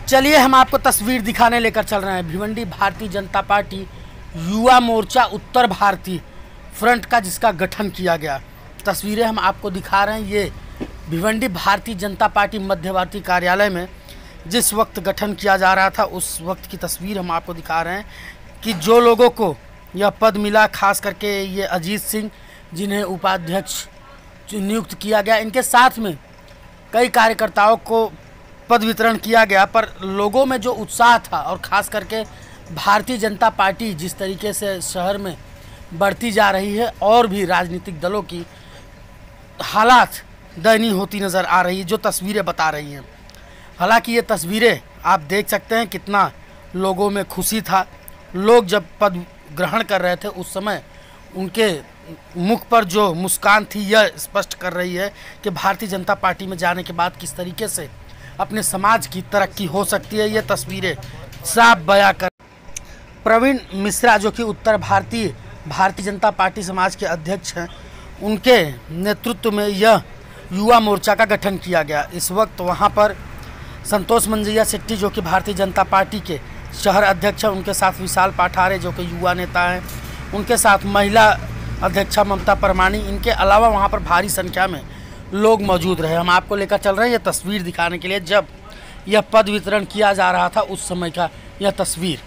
चलिए हम आपको तस्वीर दिखाने लेकर चल रहे हैं। भिवंडी भारतीय जनता पार्टी युवा मोर्चा उत्तर भारतीय फ्रंट का जिसका गठन किया गया, तस्वीरें हम आपको दिखा रहे हैं। ये भिवंडी भारतीय जनता पार्टी मध्यवर्ती कार्यालय में जिस वक्त गठन किया जा रहा था उस वक्त की तस्वीर हम आपको दिखा रहे हैं कि जो लोगों को यह पद मिला, खास करके ये अजीत सिंह जिन्हें उपाध्यक्ष नियुक्त किया गया, इनके साथ में कई कार्यकर्ताओं को पद वितरण किया गया। पर लोगों में जो उत्साह था और ख़ास करके भारतीय जनता पार्टी जिस तरीके से शहर में बढ़ती जा रही है और भी राजनीतिक दलों की हालात दयनीय होती नज़र आ रही है, जो तस्वीरें बता रही हैं। हालांकि ये तस्वीरें आप देख सकते हैं कितना लोगों में खुशी था। लोग जब पद ग्रहण कर रहे थे उस समय उनके मुख पर जो मुस्कान थी यह स्पष्ट कर रही है कि भारतीय जनता पार्टी में जाने के बाद किस तरीके से अपने समाज की तरक्की हो सकती है। ये तस्वीरें साफ बयां कर प्रवीण मिश्रा जो कि उत्तर भारतीय जनता पार्टी समाज के अध्यक्ष हैं, उनके नेतृत्व में यह युवा मोर्चा का गठन किया गया। इस वक्त वहां पर संतोष मंजैया शेट्टी जो कि भारतीय जनता पार्टी के शहर अध्यक्ष हैं, उनके साथ विशाल पाठारे जो कि युवा नेता हैं, उनके साथ महिला अध्यक्षा ममता परमानी, इनके अलावा वहां पर भारी संख्या में लोग मौजूद रहे। हम आपको लेकर चल रहे हैं ये तस्वीर दिखाने के लिए जब यह पद वितरण किया जा रहा था उस समय का यह तस्वीर।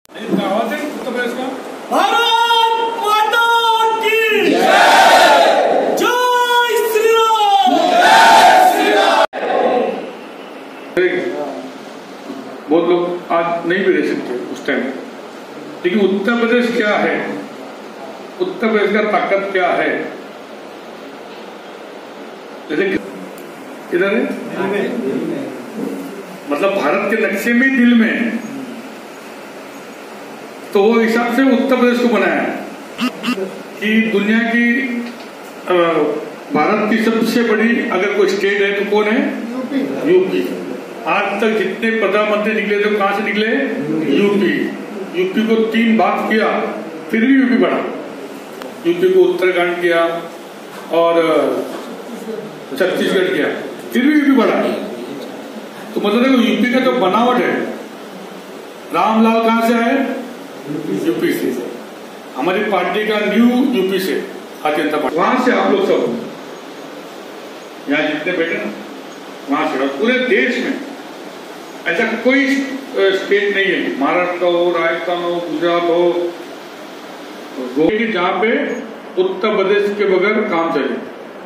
बहुत लोग आज नहीं भी रह सकते उस टाइम, लेकिन उत्तर प्रदेश क्या है, उत्तर प्रदेश का ताकत क्या है, जैसे किधर है, मतलब भारत के नक्शे में दिल में, तो वो हिसाब से उत्तर प्रदेश को बनाया कि दुनिया की भारत की सबसे बड़ी अगर कोई स्टेट है तो कौन है, यूपी। आज तक जितने प्रधानमंत्री निकले थे कहां से निकले, यूपी को 3 भाग किया फिर भी यूपी बढ़ा। यूपी को उत्तराखंड किया और छत्तीसगढ़ किया फिर भी यूपी बढ़ा। तो मतलब देखो यूपी का जो बनावट है, रामलाल कहां से है, यूपी से। हमारी पार्टी का न्यू यूपी से भारतीय जनता पार्टी, वहां से आप लोग सब यहाँ जितने बैठे ना वहां से, पूरे देश में ऐसा कोई स्टेट नहीं है, महाराष्ट्र हो, राजस्थान हो, गुजरात हो, जहाँ पे उत्तर प्रदेश के बगैर काम चले।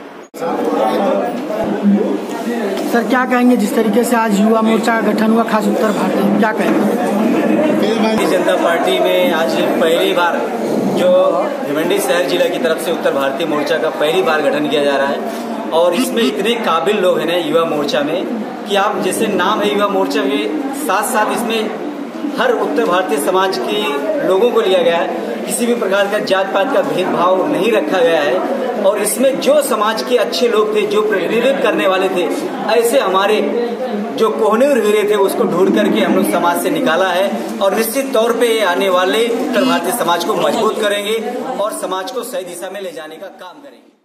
सर क्या कहेंगे जिस तरीके से आज युवा मोर्चा का गठन हुआ, खास उत्तर भारत में क्या कहेंगे? भारतीय जनता पार्टी में आज पहली बार जो भिवंडी शहर जिला की तरफ से उत्तर भारतीय मोर्चा का पहली बार गठन किया जा रहा है और इसमें इतने काबिल लोग हैं ना युवा मोर्चा में कि आप जैसे नाम है युवा मोर्चा के साथ साथ इसमें हर उत्तर भारतीय समाज के लोगों को लिया गया है। किसी भी प्रकार का जात पात का भेदभाव नहीं रखा गया है और इसमें जो समाज के अच्छे लोग थे, जो प्रतिनिधित्व करने वाले थे, ऐसे हमारे जो कोहनूर हीरे थे उसको ढूंढ करके हम लोग समाज से निकाला है और निश्चित तौर पे आने वाले उत्तर भारतीय समाज को मजबूत करेंगे और समाज को सही दिशा में ले जाने का काम करेंगे।